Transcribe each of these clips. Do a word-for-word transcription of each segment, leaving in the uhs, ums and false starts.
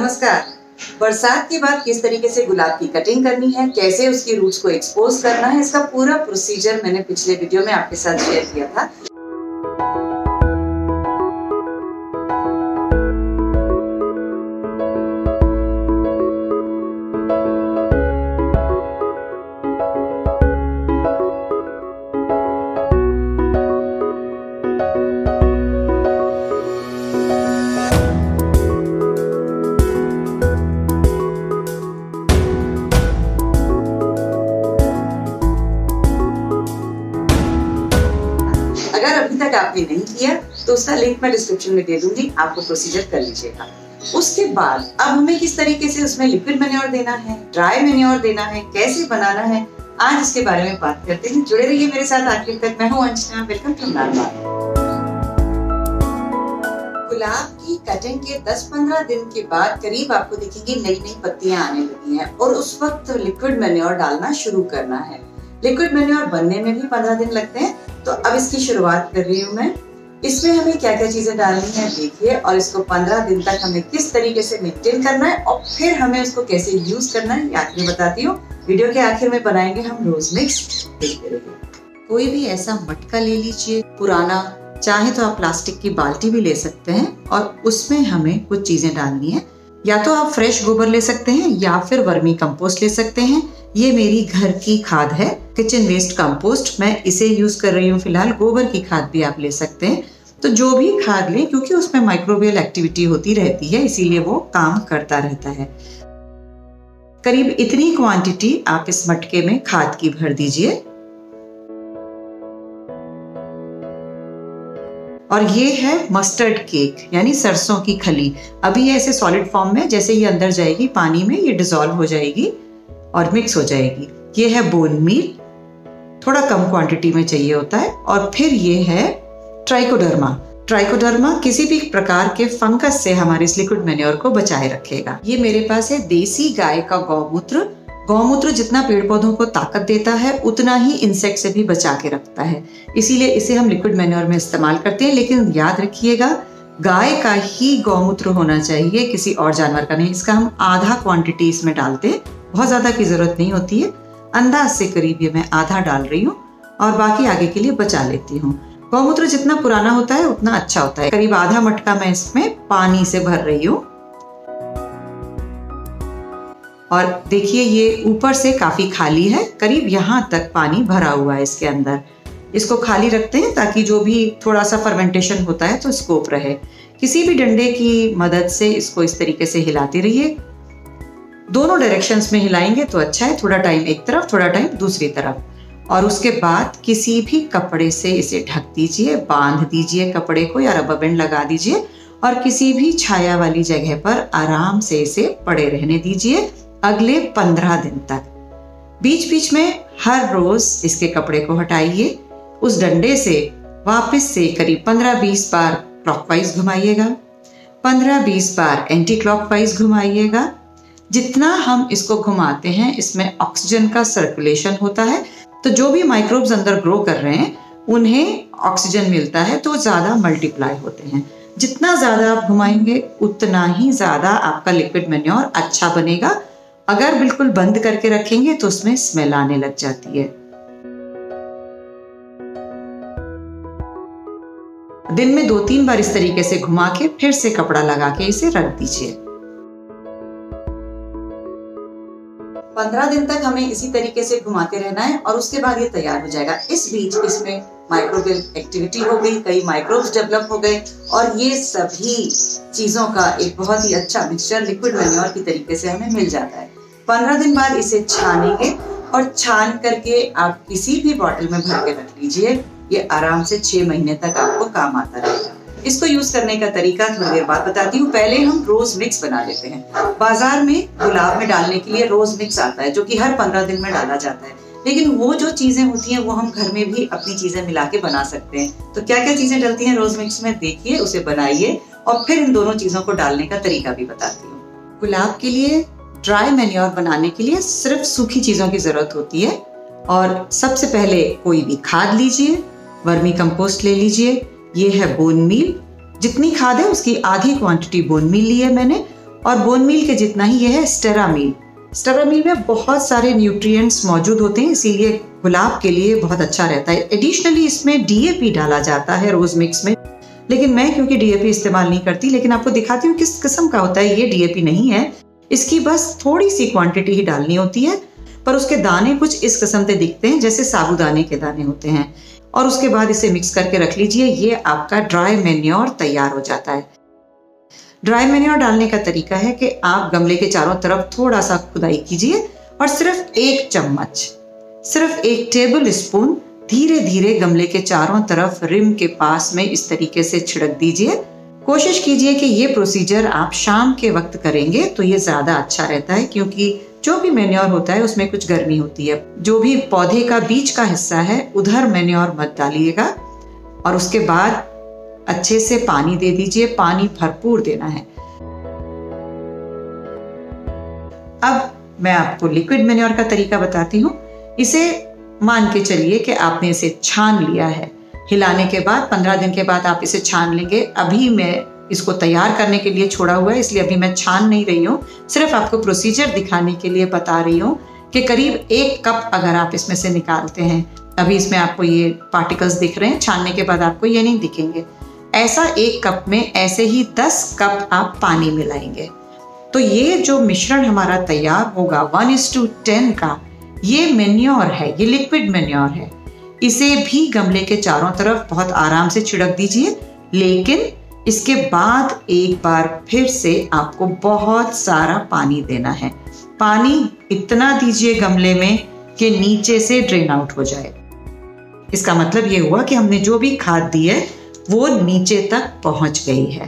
नमस्कार। बरसात के बाद किस तरीके से गुलाब की कटिंग करनी है, कैसे उसकी रूट्स को एक्सपोज करना है, इसका पूरा प्रोसीजर मैंने पिछले वीडियो में आपके साथ शेयर किया था। अगर अभी तक आपने नहीं किया तो उसका लिंक मैं डिस्क्रिप्शन में दे दूंगी, आपको प्रोसीजर कर लीजिएगा। उसके बाद अब हमें किस तरीके से उसमें लिक्विड मैन्योर देना है, ड्राई मैन्योर देना है, कैसे बनाना है, आज इसके बारे में बात करते हैं। जुड़े रहिए मेरे साथ आखिर तक। मैं हूं अंजना, वेलकम टू नारबाग। गुलाब की कटिंग के दस पंद्रह दिन के बाद करीब आपको दिखेगी नई नई पत्तियां आने लगी हैं और उस वक्त लिक्विड मैन्योर डालना शुरू करना है। लिक्विड मैन्योर बनने में भी पंद्रह दिन लगते हैं, तो अब इसकी शुरुआत कर रही हूँ मैं। इसमें हमें क्या क्या चीजें डालनी है देखिए, और इसको पंद्रह दिन तक हमें किस तरीके से मेंटेन करना है और फिर हमें उसको कैसे यूज करना है, ये आखिर बताती हूँ। वीडियो के आखिर में बनाएंगे हम रोज मिक्स। देखते रहिए। कोई भी ऐसा मटका ले लीजिए पुराना, चाहे तो आप प्लास्टिक की बाल्टी भी ले सकते हैं और उसमें हमें कुछ चीजें डालनी है। या तो आप फ्रेश गोबर ले सकते हैं या फिर वर्मी कंपोस्ट ले सकते हैं। ये मेरी घर की खाद है, किचन वेस्ट कंपोस्ट, मैं इसे यूज कर रही हूँ फिलहाल। गोबर की खाद भी आप ले सकते हैं। तो जो भी खाद लें, क्योंकि उसमें माइक्रोबियल एक्टिविटी होती रहती है, इसीलिए वो काम करता रहता है। करीब इतनी क्वांटिटी आप इस मटके में खाद की भर दीजिए। और ये है मस्टर्ड केक, यानी सरसों की खली। अभी ये ऐसे सॉलिड फॉर्म में, जैसे ये अंदर जाएगी पानी में, ये डिसॉल्व हो जाएगी और मिक्स हो जाएगी। ये है बोन मील, थोड़ा कम क्वांटिटी में चाहिए होता है। और फिर ये है ट्राइकोडर्मा। ट्राइकोडर्मा किसी भी प्रकार के फंगस से हमारे इस लिक्विड मैन्योर को बचाए रखेगा। ये मेरे पास है देसी गाय का गौमूत्र। गौमूत्र जितना पेड़ पौधों को ताकत देता है, उतना ही इंसेक्ट से भी बचा के रखता है, इसीलिए इसे हम लिक्विड मैन्योर में इस्तेमाल करते हैं। लेकिन याद रखिएगा, गाय का ही गौमूत्र होना चाहिए, किसी और जानवर का नहीं। इसका हम आधा क्वांटिटी इसमें डालते हैं, बहुत ज्यादा की जरूरत नहीं होती है। अंदाज से करीब ये मैं आधा डाल रही हूँ और बाकी आगे के लिए बचा लेती हूँ। गौमूत्र जितना पुराना होता है उतना अच्छा होता है। करीब आधा मटका मैं इसमें पानी से भर रही हूँ। और देखिए ये ऊपर से काफी खाली है, करीब यहाँ तक पानी भरा हुआ है इसके अंदर। इसको खाली रखते हैं ताकि जो भी थोड़ा सा फर्मेंटेशन होता है तो स्कोप रहे। किसी भी डंडे की मदद से इसको इस तरीके से हिलाते रहिए। दोनों डायरेक्शंस में हिलाएंगे तो अच्छा है, थोड़ा टाइम एक तरफ, थोड़ा टाइम दूसरी तरफ। और उसके बाद किसी भी कपड़े से इसे ढक दीजिए, बांध दीजिए कपड़े को, या रबर बैंड लगा दीजिए और किसी भी छाया वाली जगह पर आराम से इसे पड़े रहने दीजिए अगले पंद्रह दिन तक। बीच बीच में हर रोज इसके कपड़े को हटाइए। उस डंडे से वापस से करीब पंद्रह बीस बार क्लॉकवाइज घुमाइएगा, पंद्रह बीस बार एंटी क्लॉकवाइज घुमाइएगा। जितना हम इसको घुमाते हैं, इसमें ऑक्सीजन का सर्कुलेशन होता है, तो जो भी माइक्रोब्स अंदर ग्रो कर रहे हैं उन्हें ऑक्सीजन मिलता है, तो ज्यादा मल्टीप्लाई होते हैं। जितना ज्यादा आप घुमाएंगे उतना ही ज्यादा आपका लिक्विड मैन्योर अच्छा बनेगा। अगर बिल्कुल बंद करके रखेंगे तो उसमें स्मेल आने लग जाती है। दिन में दो तीन बार इस तरीके से घुमा के फिर से कपड़ा लगा के इसे रख दीजिए। पंद्रह दिन तक हमें इसी तरीके से घुमाते रहना है और उसके बाद ये तैयार हो जाएगा। इस बीच इसमें माइक्रोबियल एक्टिविटी हो गई, कई माइक्रोब्स डेवलप हो गए और ये सभी चीजों का एक बहुत ही अच्छा मिक्सचर लिक्विड मैन्योर की तरीके से हमें मिल जाता है। पंद्रह दिन बाद इसे छानेंगे और छान करके आप किसी भी बॉटल में भर के रख लीजिए। ये आराम से छह महीने तक आपको काम आता रहेगा। इसको यूज करने का तरीका थोड़ी देर बाद बताती हूँ। पहले हम रोज मिक्स बना लेते हैं। बाजार में गुलाब में डालने के लिए रोज मिक्स आता है, जो कि हर पंद्रह दिन में डाला जाता है। लेकिन वो जो चीजें होती हैं वो हम घर में भी अपनी चीजें मिला के बना सकते हैं। तो क्या क्या चीजें डलती हैं रोज मिक्स में, देखिए, उसे बनाइए और फिर इन दोनों चीजों को डालने का तरीका भी बताती हूँ। गुलाब के लिए ड्राई मैन्योर बनाने के लिए सिर्फ सूखी चीजों की जरूरत होती है। और सबसे पहले कोई भी खाद लीजिए, वर्मी कंपोस्ट ले लीजिए। ये है बोन मील, जितनी खाद है उसकी आधी क्वांटिटी बोन मील ली है मैंने। और बोन मील के जितना ही यह है स्टेरा मील। स्टेरा मील में बहुत सारे न्यूट्रिएंट्स मौजूद होते हैं, इसीलिए गुलाब के लिए बहुत अच्छा रहता है। एडिशनली इसमें डीएपी डाला जाता है रोज मिक्स में, लेकिन मैं क्योंकि डीएपी इस्तेमाल नहीं करती, लेकिन आपको दिखाती हूँ किस किस्म का होता है। ये डीएपी नहीं है, इसकी बस थोड़ी सी क्वांटिटी ही डालनी होती है, पर उसके दाने कुछ इस किस्म के दिखते हैं जैसे साबूदाने के दाने होते हैं। और उसके बाद इसे मिक्स करके रख लीजिए। ये आपका ड्राई मैन्योर तैयार हो जाता है। ड्राई मैन्योर डालने का तरीका है कि आप गमले के चारों तरफ थोड़ा सा खुदाई कीजिए और सिर्फ एक चम्मच, सिर्फ एक टेबल स्पून धीरे धीरे गमले के चारों तरफ रिम के पास में इस तरीके से छिड़क दीजिए। कोशिश कीजिए कि ये प्रोसीजर आप शाम के वक्त करेंगे तो ये ज्यादा अच्छा रहता है, क्योंकि जो भी मैन्योर होता है उसमें कुछ गर्मी होती है। जो भी पौधे का बीच का हिस्सा है उधर मैन्योर मत डालिएगा। और उसके बाद अच्छे से पानी दे दीजिए, पानी भरपूर देना है। अब मैं आपको लिक्विड मैन्योर का तरीका बताती हूँ। इसे मान के चलिए कि आपने इसे छान लिया है। हिलाने के बाद पंद्रह दिन के बाद आप इसे छान लेंगे। अभी मैं इसको तैयार करने के लिए छोड़ा हुआ है, इसलिए अभी मैं छान नहीं रही हूँ, सिर्फ आपको प्रोसीजर दिखाने के लिए बता रही हूँ कि करीब एक कप अगर आप इसमें से निकालते हैं, अभी इसमें आपको ये पार्टिकल्स दिख रहे हैं, छानने के बाद आपको ये नहीं दिखेंगे। ऐसा एक कप में ऐसे ही दस कप आप पानी मिलाएंगे, तो ये जो मिश्रण हमारा तैयार होगा वन इज टू टेन का, ये मैन्योर है, ये लिक्विड मैन्योर है। इसे भी गमले के चारों तरफ बहुत आराम से छिड़क दीजिए, लेकिन इसके बाद एक बार फिर से आपको बहुत सारा पानी देना है। पानी इतना दीजिए गमले में कि नीचे से ड्रेन आउट हो जाए। इसका मतलब ये हुआ कि हमने जो भी खाद दी है वो नीचे तक पहुंच गई है।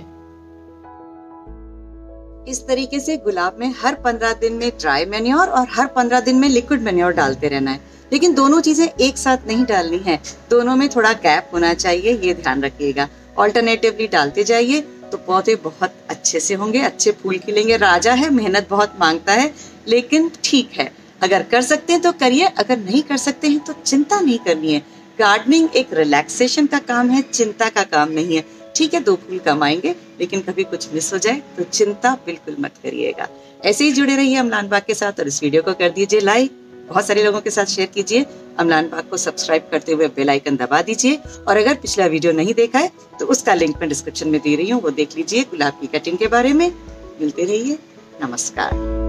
इस तरीके से गुलाब में हर पंद्रह दिन में ड्राई मैन्योर और हर पंद्रह दिन में लिक्विड मैन्योर डालते रहना है, लेकिन दोनों चीजें एक साथ नहीं डालनी है, दोनों में थोड़ा गैप होना चाहिए, ये ध्यान रखिएगा। ऑल्टरनेटिवली डालते जाइए तो पौधे बहुत अच्छे से होंगे, अच्छे फूल खिलेंगे। राजा है, मेहनत बहुत मांगता है, लेकिन ठीक है, अगर कर सकते हैं तो करिए, अगर नहीं कर सकते हैं तो चिंता नहीं करनी है। गार्डनिंग एक रिलैक्सेशन का काम है, चिंता का काम नहीं है। ठीक है, दो फूल कमाएंगे, लेकिन कभी कुछ मिस हो जाए तो चिंता बिल्कुल मत करिएगा। ऐसे ही जुड़े रहिए अम्लान बाग के साथ और इस वीडियो को कर दीजिए लाइक, बहुत सारे लोगों के साथ शेयर कीजिए। अम्लान बाग को सब्सक्राइब करते हुए बेल आइकन दबा दीजिए, और अगर पिछला वीडियो नहीं देखा है तो उसका लिंक मैं डिस्क्रिप्शन में दे रही हूँ, वो देख लीजिए गुलाब की कटिंग के बारे में। मिलते रहिए, नमस्कार।